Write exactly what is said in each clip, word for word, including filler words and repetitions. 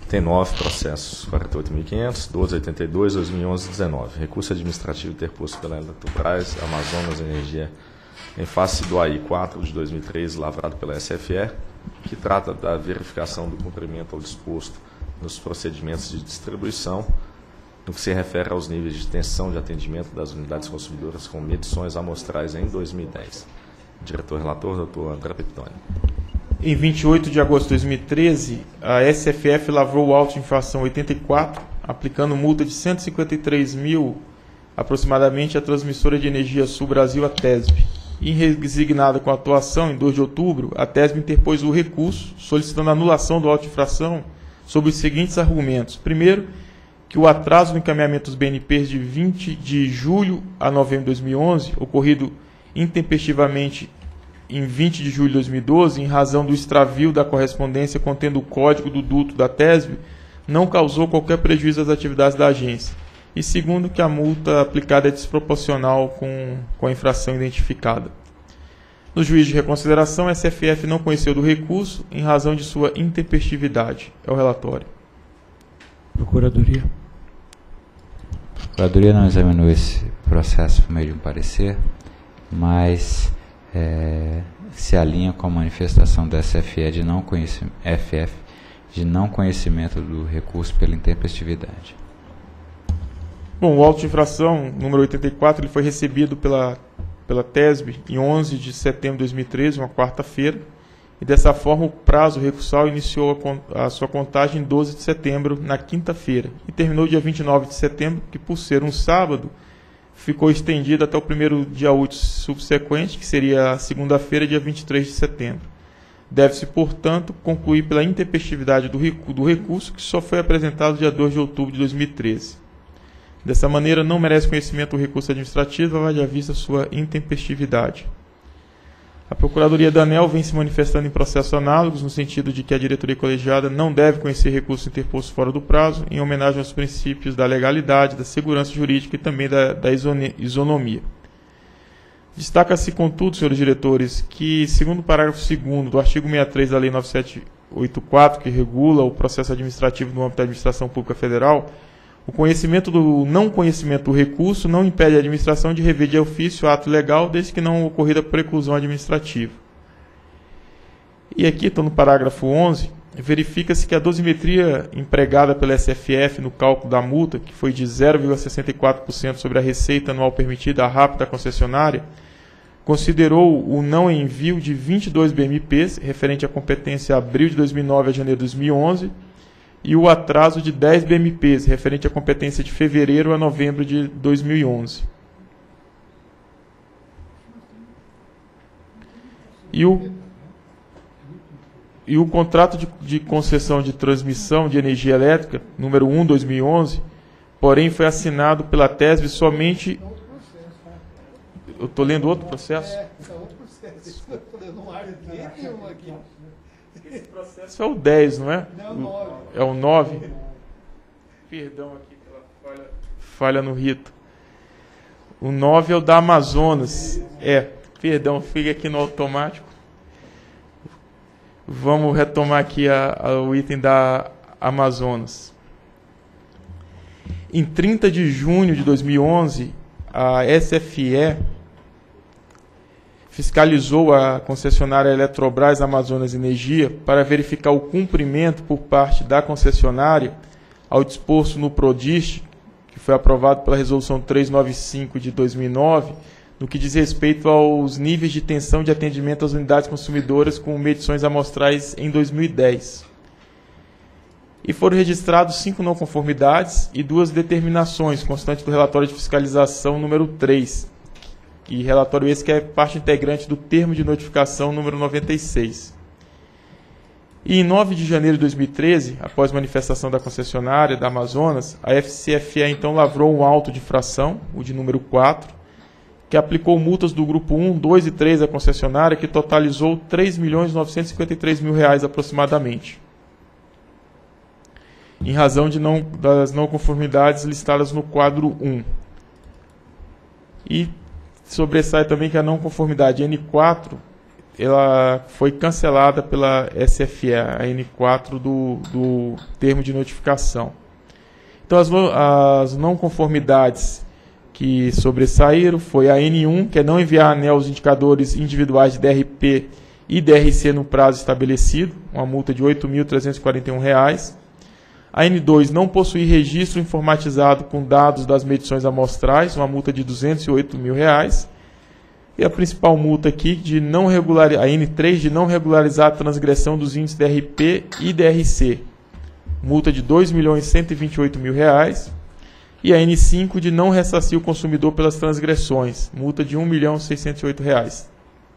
Tem nove processos, quarenta e oito mil e quinhentos, doze oitenta e dois, dois mil e onze, dezenove. Recurso administrativo interposto pela Eletrobras, Amazonas Energia, em face do A I quatro de dois mil e treze, lavrado pela S F E, que trata da verificação do cumprimento ao disposto nos procedimentos de distribuição, no que se refere aos níveis de tensão de atendimento das unidades consumidoras com medições amostrais em dois mil e dez. Diretor-relator, doutor André Peptoni. Em vinte e oito de agosto de dois mil e treze, a S F F lavrou o auto de infração oitenta e quatro, aplicando multa de cento e cinquenta e três mil, aproximadamente, à transmissora de energia Sul Brasil, a TESB. E, resignada com a atuação, em dois de outubro, a TESB interpôs o recurso, solicitando a anulação do auto de infração sob os seguintes argumentos. Primeiro, que o atraso no encaminhamento dos B N Ps de vinte de julho a novembro de dois mil e onze, ocorrido intempestivamente em vinte de julho de dois mil e doze, em razão do extravio da correspondência contendo o código do duto da TESB, não causou qualquer prejuízo às atividades da agência. E segundo, que a multa aplicada é desproporcional com, com a infração identificada. No juízo de reconsideração, a S F F não conheceu do recurso em razão de sua intempestividade. É o relatório. Procuradoria. A Procuradoria não examinou esse processo por meio de um parecer, mas é, se alinha com a manifestação da S F E de não conhecimento, F F de não conhecimento do recurso pela intempestividade. Bom, o auto de infração número oitenta e quatro ele foi recebido pela, pela TESB em onze de setembro de dois mil e treze, uma quarta-feira, e dessa forma o prazo recursal iniciou a, a sua contagem em doze de setembro, na quinta-feira, e terminou dia vinte e nove de setembro, que por ser um sábado, ficou estendido até o primeiro dia útil subsequente, que seria a segunda-feira, dia vinte e três de setembro. Deve-se, portanto, concluir pela intempestividade do, recu do recurso, que só foi apresentado dia dois de outubro de dois mil e treze. Dessa maneira, não merece conhecimento o recurso administrativo, haja vista sua intempestividade. A Procuradoria da ANEEL vem se manifestando em processos análogos, no sentido de que a diretoria colegiada não deve conhecer recurso interposto fora do prazo, em homenagem aos princípios da legalidade, da segurança jurídica e também da, da isonomia. Destaca-se, contudo, senhores diretores, que, segundo o parágrafo segundo do artigo sessenta e três da Lei nove mil setecentos e oitenta e quatro, que regula o processo administrativo no âmbito da administração pública federal, o conhecimento do não conhecimento do recurso não impede a administração de rever de ofício o ato legal, desde que não ocorrida preclusão administrativa. E aqui, estou no parágrafo onze, verifica-se que a dosimetria empregada pela S F F no cálculo da multa, que foi de zero vírgula sessenta e quatro por cento sobre a receita anual permitida à rápida concessionária, considerou o não envio de vinte e dois B M Ps, referente à competência abril de dois mil e nove a janeiro de dois mil e onze, e o atraso de dez B M Ps, referente à competência de fevereiro a novembro de dois mil e onze. E o, e o contrato de, de concessão de transmissão de energia elétrica, número um, dois mil e onze, porém foi assinado pela TESB somente... Eu estou lendo outro processo? É, é outro processo. Eu não acho nenhum aqui. Esse processo é o dez, não é? Não, nove. É o nove? Perdão aqui pela falha, falha no rito. O nove é o da Amazonas. É, perdão, fica aqui no automático. Vamos retomar aqui a, a, o item da Amazonas. Em trinta de junho de dois mil e onze, a S F E fiscalizou a concessionária Eletrobras Amazonas Energia para verificar o cumprimento por parte da concessionária ao disposto no PRODIST, que foi aprovado pela Resolução trezentos e noventa e cinco de dois mil e nove, no que diz respeito aos níveis de tensão de atendimento às unidades consumidoras com medições amostrais em dois mil e dez. E foram registrados cinco não conformidades e duas determinações, constantes do relatório de fiscalização número três, e relatório esse que é parte integrante do termo de notificação número noventa e seis. E em nove de janeiro de dois mil e treze, após manifestação da concessionária da Amazonas, a F C F E então lavrou um auto de infração, o de número quatro, que aplicou multas do grupo um, dois e três da concessionária, que totalizou três milhões novecentos e cinquenta e três mil reais aproximadamente, em razão de não, das não conformidades listadas no quadro um. E sobressai também que a não conformidade N quatro ela foi cancelada pela S F E, a N quatro do, do termo de notificação. Então, as, as não conformidades que sobressaíram foi a N um, que é não enviar a ANEEL os indicadores individuais de D R P e D R C no prazo estabelecido, uma multa de oito mil trezentos e quarenta e um reais. A N dois, não possuir registro informatizado com dados das medições amostrais, uma multa de duzentos e oito mil reais. E a principal multa aqui, de não regularizar, a N três, de não regularizar a transgressão dos índices D R P e D R C, multa de dois milhões cento e vinte e oito mil reais. E a N cinco, de não ressarcir o consumidor pelas transgressões, multa de um milhão seiscentos e oito reais.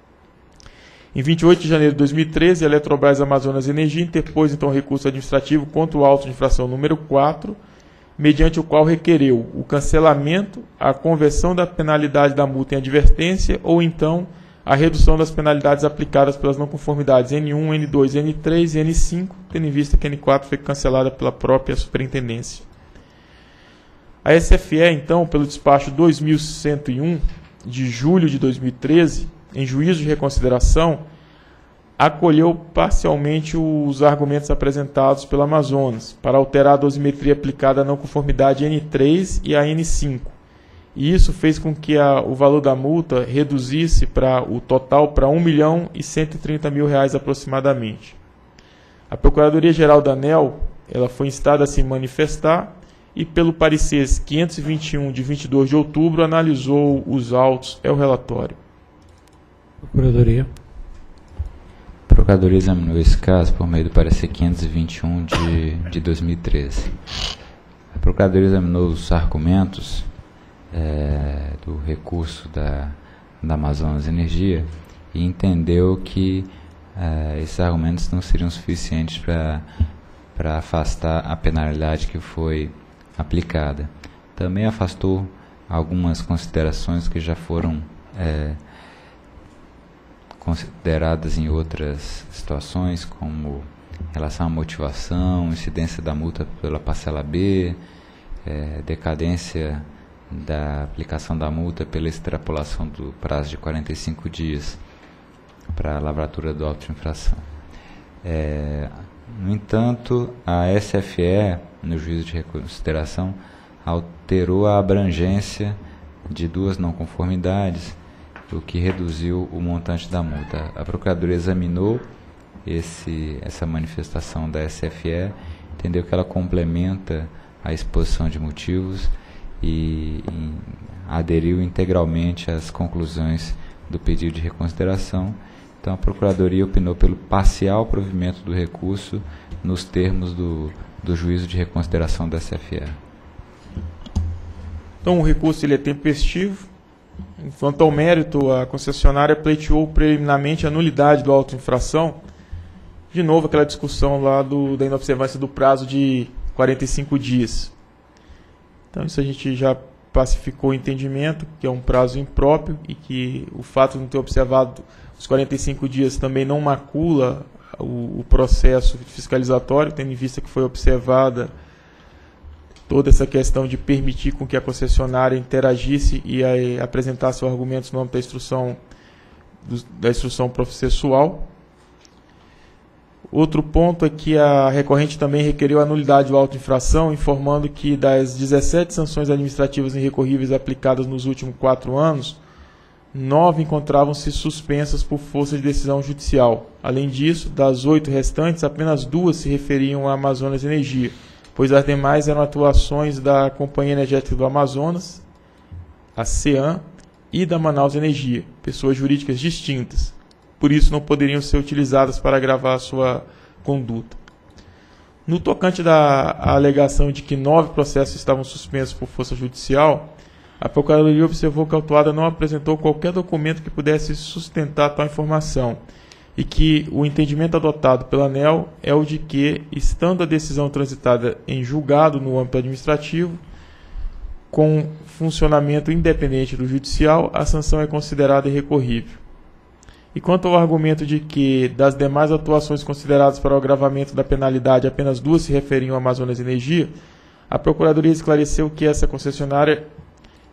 Em vinte e oito de janeiro de dois mil e treze, a Eletrobras Amazonas Energia interpôs então recurso administrativo contra o auto de infração número quatro, mediante o qual requereu o cancelamento, a conversão da penalidade da multa em advertência ou então a redução das penalidades aplicadas pelas não conformidades N um, N dois, N três e N cinco, tendo em vista que a N quatro foi cancelada pela própria superintendência. A S F E, então, pelo despacho dois mil cento e um, de julho de dois mil e treze, em juízo de reconsideração, acolheu parcialmente os argumentos apresentados pela Amazonas para alterar a dosimetria aplicada à não conformidade N três e a N cinco. E isso fez com que a, o valor da multa reduzisse para o total para um milhão e cento e trinta mil reais aproximadamente. A Procuradoria-Geral da ANEEL ela foi instada a se manifestar e, pelo parecer quinhentos e vinte e um, de vinte e dois de outubro, analisou os autos. É o relatório. Procuradoria. A Procuradoria examinou esse caso por meio do parecer quinhentos e vinte e um de, de dois mil e treze. A Procuradoria examinou os argumentos é, do recurso da, da Amazonas Energia e entendeu que é, esses argumentos não seriam suficientes para para afastar a penalidade que foi aplicada. Também afastou algumas considerações que já foram é, consideradas em outras situações, como em relação à motivação, incidência da multa pela parcela B, é, decadência da aplicação da multa pela extrapolação do prazo de quarenta e cinco dias para a lavratura do auto de infração. É, no entanto, a S F E, no juízo de reconsideração, alterou a abrangência de duas não conformidades, o que reduziu o montante da multa. A Procuradoria examinou esse, essa manifestação da S F E, entendeu que ela complementa a exposição de motivos e, e aderiu integralmente às conclusões do pedido de reconsideração. Então, a Procuradoria opinou pelo parcial provimento do recurso nos termos do, do juízo de reconsideração da S F E. Então, o recurso ele é tempestivo. Quanto ao mérito, a concessionária pleiteou preliminarmente a nulidade do auto de infração. De novo, aquela discussão lá do, da inobservância do prazo de quarenta e cinco dias. Então, isso a gente já pacificou o entendimento, que é um prazo impróprio e que o fato de não ter observado os quarenta e cinco dias também não macula o, o processo fiscalizatório, tendo em vista que foi observada toda essa questão de permitir com que a concessionária interagisse e aí, apresentasse os argumentos no âmbito da instrução, do, da instrução processual. Outro ponto é que a recorrente também requeriu a nulidade do auto de infração, informando que das dezessete sanções administrativas irrecorríveis aplicadas nos últimos quatro anos, nove encontravam-se suspensas por força de decisão judicial. Além disso, das oito restantes, apenas duas se referiam à Amazonas Energia, pois as demais eram atuações da Companhia Energética do Amazonas, a CEAM, e da Manaus Energia, pessoas jurídicas distintas. Por isso, não poderiam ser utilizadas para agravar a sua conduta. No tocante da alegação de que nove processos estavam suspensos por força judicial, a Procuradoria observou que a autuada não apresentou qualquer documento que pudesse sustentar tal informação e que o entendimento adotado pela ANEEL é o de que, estando a decisão transitada em julgado no âmbito administrativo, com funcionamento independente do judicial, a sanção é considerada irrecorrível. E quanto ao argumento de que, das demais atuações consideradas para o agravamento da penalidade, apenas duas se referiam à Amazonas Energia, a Procuradoria esclareceu que essa concessionária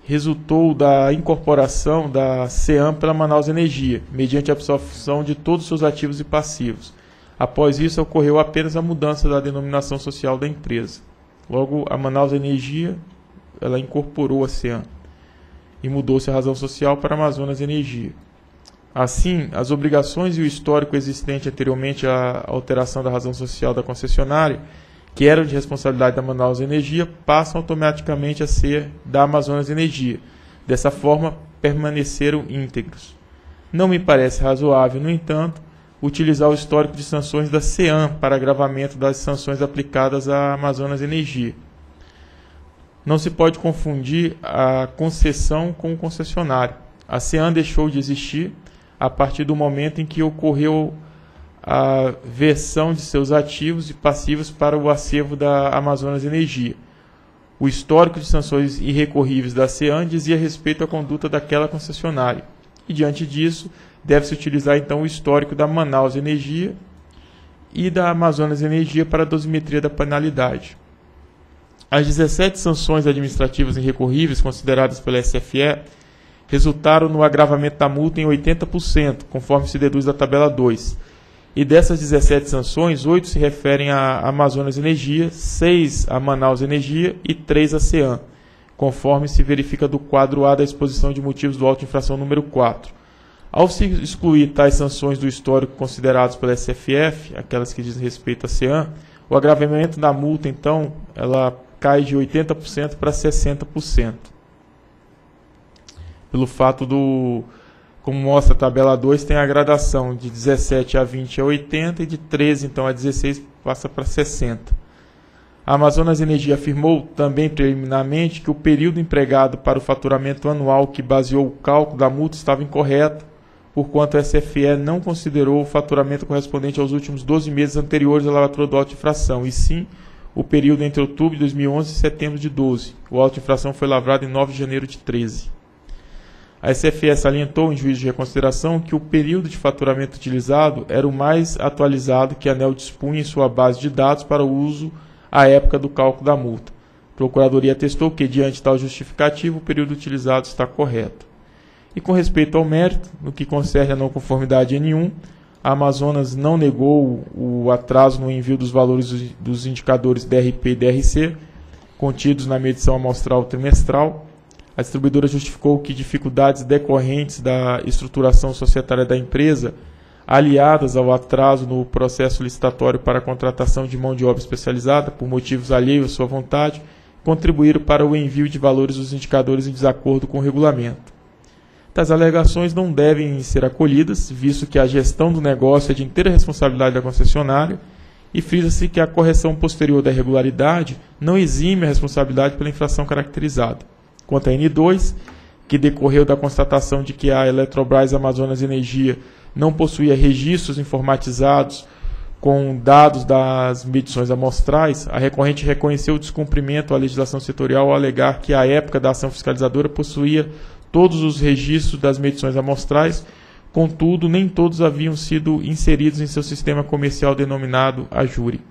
resultou da incorporação da CEAM pela Manaus Energia, mediante a absorção de todos os seus ativos e passivos. Após isso, ocorreu apenas a mudança da denominação social da empresa. Logo, a Manaus Energia ela incorporou a CEAM e mudou-se a razão social para Amazonas Energia. Assim, as obrigações e o histórico existente anteriormente à alteração da razão social da concessionária, que eram de responsabilidade da Manaus Energia, passam automaticamente a ser da Amazonas Energia. Dessa forma, permaneceram íntegros. Não me parece razoável, no entanto, utilizar o histórico de sanções da CEAM para agravamento das sanções aplicadas à Amazonas Energia. Não se pode confundir a concessão com o concessionário. A CEAM deixou de existir a partir do momento em que ocorreu a versão de seus ativos e passivos para o acervo da Amazonas Energia. O histórico de sanções irrecorríveis da CEAM dizia respeito à conduta daquela concessionária. E, diante disso, deve-se utilizar então o histórico da Manaus Energia e da Amazonas Energia para a dosimetria da penalidade. As dezessete sanções administrativas irrecorríveis consideradas pela S F E resultaram no agravamento da multa em oitenta por cento, conforme se deduz da tabela dois. E dessas dezessete sanções, oito se referem à Amazonas Energia, seis à Manaus Energia e três à CEAM, conforme se verifica do quadro A da exposição de motivos do auto de infração número quatro. Ao se excluir tais sanções do histórico considerados pela S F F, aquelas que dizem respeito à CEAM, o agravamento da multa, então, ela cai de oitenta por cento para sessenta por cento. Pelo fato do, como mostra a tabela dois, tem a gradação de dezessete a vinte a oitenta e de treze então a dezesseis passa para sessenta. A Amazonas Energia afirmou também preliminarmente que o período empregado para o faturamento anual que baseou o cálculo da multa estava incorreto, porquanto a S F E não considerou o faturamento correspondente aos últimos doze meses anteriores à lavratura do auto de infração, e sim o período entre outubro de dois mil e onze e setembro de doze. O auto de infração foi lavrado em nove de janeiro de treze. A S F E salientou em juízo de reconsideração que o período de faturamento utilizado era o mais atualizado que a ANEEL dispunha em sua base de dados para o uso à época do cálculo da multa. A Procuradoria atestou que, diante de tal justificativo, o período utilizado está correto. E com respeito ao mérito, no que concerne a não conformidade N um, a Amazonas não negou o atraso no envio dos valores dos indicadores D R P e D R C, contidos na medição amostral trimestral. A distribuidora justificou que dificuldades decorrentes da estruturação societária da empresa, aliadas ao atraso no processo licitatório para a contratação de mão de obra especializada, por motivos alheios à sua vontade, contribuíram para o envio de valores dos indicadores em desacordo com o regulamento. Tais alegações não devem ser acolhidas, visto que a gestão do negócio é de inteira responsabilidade da concessionária, e frisa-se que a correção posterior da irregularidade não exime a responsabilidade pela infração caracterizada. Quanto à N dois, que decorreu da constatação de que a Eletrobras Amazonas Energia não possuía registros informatizados com dados das medições amostrais, a recorrente reconheceu o descumprimento à legislação setorial ao alegar que, à época da ação fiscalizadora, possuía todos os registros das medições amostrais, contudo, nem todos haviam sido inseridos em seu sistema comercial denominado AJURI.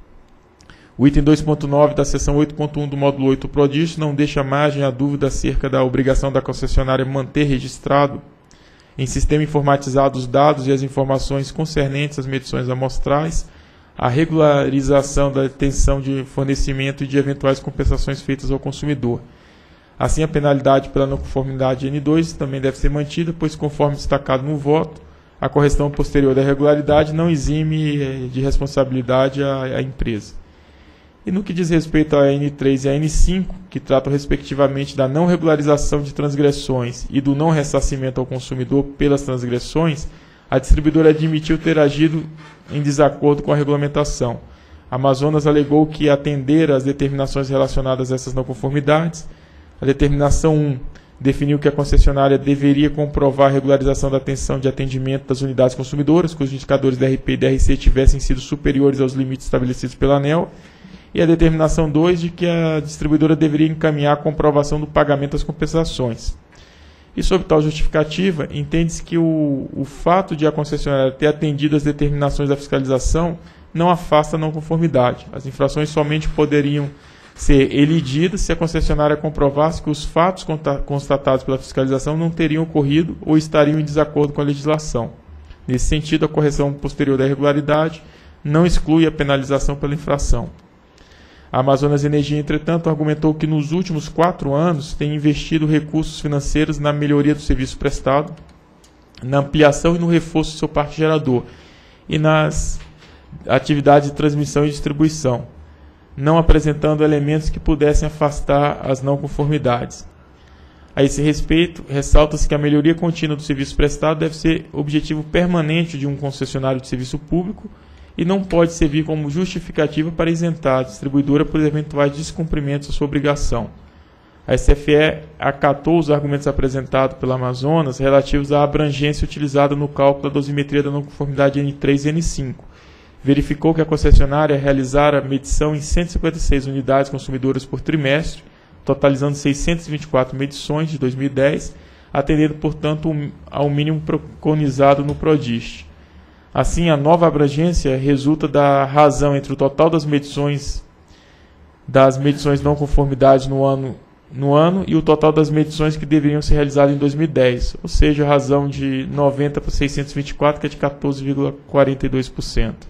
O item dois ponto nove da seção oito ponto um do módulo oito do Prodígio não deixa margem à dúvida acerca da obrigação da concessionária manter registrado em sistema informatizado os dados e as informações concernentes às medições amostrais, a regularização da detenção de fornecimento e de eventuais compensações feitas ao consumidor. Assim, a penalidade pela não conformidade N dois também deve ser mantida, pois, conforme destacado no voto, a correção posterior da irregularidade não exime de responsabilidade a, a empresa. E no que diz respeito à N três e à N cinco, que tratam respectivamente da não regularização de transgressões e do não ressarcimento ao consumidor pelas transgressões, a distribuidora admitiu ter agido em desacordo com a regulamentação. A Amazonas alegou que atender às determinações relacionadas a essas não conformidades. A determinação um definiu que a concessionária deveria comprovar a regularização da atenção de atendimento das unidades consumidoras, cujos indicadores D R P e D R C tivessem sido superiores aos limites estabelecidos pela ANEEL, e a determinação dois de que a distribuidora deveria encaminhar a comprovação do pagamento das compensações. E sob tal justificativa, entende-se que o, o fato de a concessionária ter atendido às determinações da fiscalização não afasta a não conformidade. As infrações somente poderiam ser elidida se a concessionária comprovasse que os fatos constatados pela fiscalização não teriam ocorrido ou estariam em desacordo com a legislação. Nesse sentido, a correção posterior da irregularidade não exclui a penalização pela infração. A Amazonas Energia, entretanto, argumentou que nos últimos quatro anos tem investido recursos financeiros na melhoria do serviço prestado, na ampliação e no reforço do seu parque gerador e nas atividades de transmissão e distribuição, não apresentando elementos que pudessem afastar as não conformidades. A esse respeito, ressalta-se que a melhoria contínua do serviço prestado deve ser objetivo permanente de um concessionário de serviço público e não pode servir como justificativa para isentar a distribuidora por eventuais descumprimentos da sua obrigação. A S F E acatou os argumentos apresentados pela Amazonas relativos à abrangência utilizada no cálculo da dosimetria da não conformidade N três e N cinco. Verificou que a concessionária realizara medição em cento e cinquenta e seis unidades consumidoras por trimestre, totalizando seiscentas e vinte e quatro medições de dois mil e dez, atendendo, portanto, ao mínimo preconizado no PRODIST. Assim, a nova abrangência resulta da razão entre o total das medições das medições não conformidades no ano, no ano e o total das medições que deveriam ser realizadas em dois mil e dez, ou seja, a razão de noventa para seiscentos e vinte e quatro, que é de quatorze vírgula quarenta e dois por cento.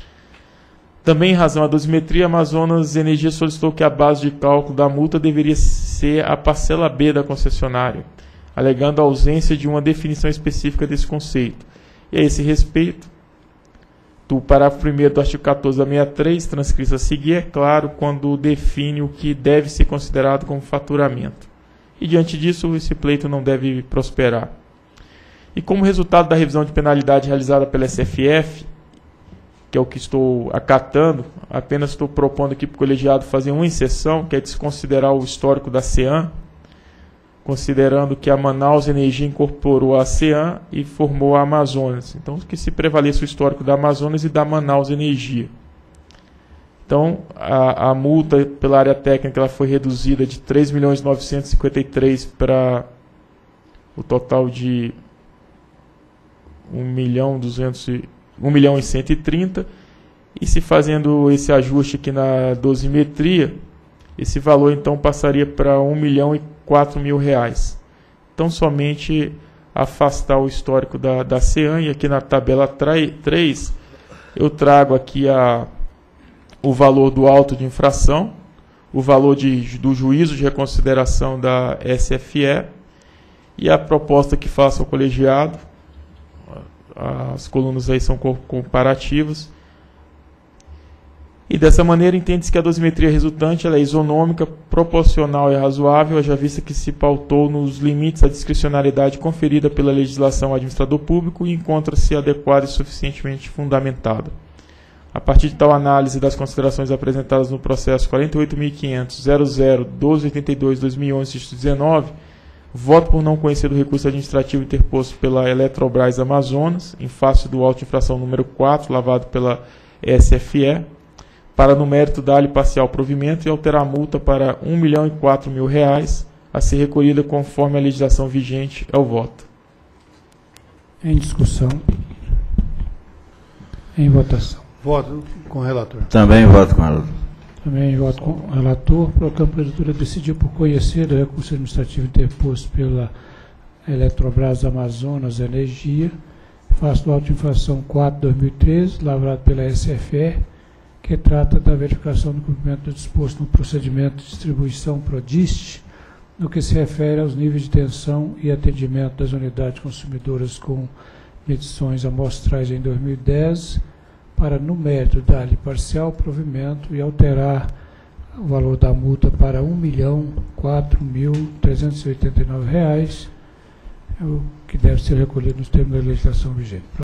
Também em razão à dosimetria, a Amazonas Energia solicitou que a base de cálculo da multa deveria ser a parcela B da concessionária, alegando a ausência de uma definição específica desse conceito. E a esse respeito, o parágrafo primeiro do artigo quatorze da sessenta e três, transcrito a seguir, é claro quando define o que deve ser considerado como faturamento. E diante disso, esse pleito não deve prosperar. E como resultado da revisão de penalidade realizada pela S F F, que é o que estou acatando, apenas estou propondo aqui para o colegiado fazer uma exceção, que é desconsiderar o histórico da CEAM, considerando que a Manaus Energia incorporou a CEAM e formou a Amazonas. Então, que se prevaleça o histórico da Amazonas e da Manaus Energia. Então, a, a multa pela área técnica ela foi reduzida de três milhões novecentos e cinquenta e três para o total de um milhão duzentos e um milhão e cento e trinta, e se fazendo esse ajuste aqui na dosimetria, esse valor então passaria para um milhão e quatro mil reais. Então somente afastar o histórico da, da CEAM, e aqui na tabela três eu trago aqui a, o valor do auto de infração, o valor de, do juízo de reconsideração da S F E e a proposta que faça o colegiado. As colunas aí são comparativas. E dessa maneira entende-se que a dosimetria resultante ela é isonômica, proporcional e razoável, haja vista que se pautou nos limites da discricionariedade conferida pela legislação ao administrador público e encontra-se adequada e suficientemente fundamentada. A partir de tal análise das considerações apresentadas no processo quarenta e oito mil quinhentos ponto zero zero ponto doze ponto oitenta e dois barra dois mil e onze, isto dezenove, voto por não conhecer do recurso administrativo interposto pela Eletrobras Amazonas, em face do auto de infração número quatro, lavado pela S F E, para, no mérito, dar-lhe parcial provimento e alterar a multa para um milhão e quatro mil reais, a ser recolhida conforme a legislação vigente. É o voto. Em discussão. Em votação. Voto com o relator. Também voto com o relator. Também voto com o relator. Proclamo que a legislatura decidiu por conhecer do recurso administrativo interposto pela Eletrobras Amazonas Energia, face do auto de infração quatro barra dois mil e treze, lavrado pela S F E, que trata da verificação do cumprimento do disposto no procedimento de distribuição PRODIST, no que se refere aos níveis de tensão e atendimento das unidades consumidoras com medições amostrais em dois mil e dez, para, no mérito, dar-lhe parcial provimento e alterar o valor da multa para um milhão e quatro mil trezentos e oitenta e nove reais, o que deve ser recolhido nos termos da legislação vigente.